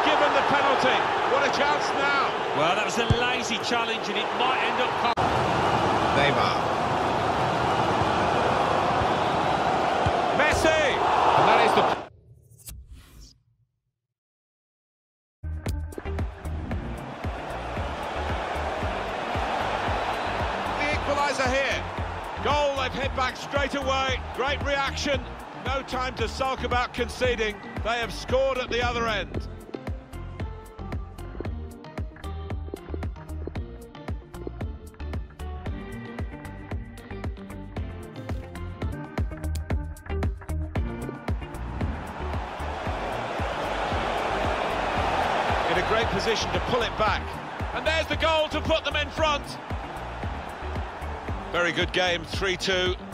given the penalty. What a chance now. Well, that was a lazy challenge and it might end up... Neymar. Messi! And that is the... equaliser here. Goal, they've hit back straight away. Great reaction. No time to sulk about conceding. They have scored at the other end. In a great position to pull it back. And there's the goal to put them in front. Very good game, 3-2.